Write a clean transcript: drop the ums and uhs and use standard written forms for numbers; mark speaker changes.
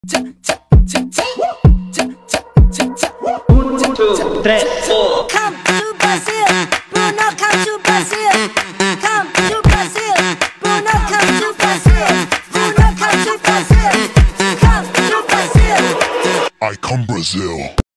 Speaker 1: 2, 3, 4.
Speaker 2: Come to Brazil, Bruno, come to Brazil. Come to Brazil, Bruno, come to Brazil. Bruno, come to Brazil. Come to Brazil.
Speaker 3: I come Brazil.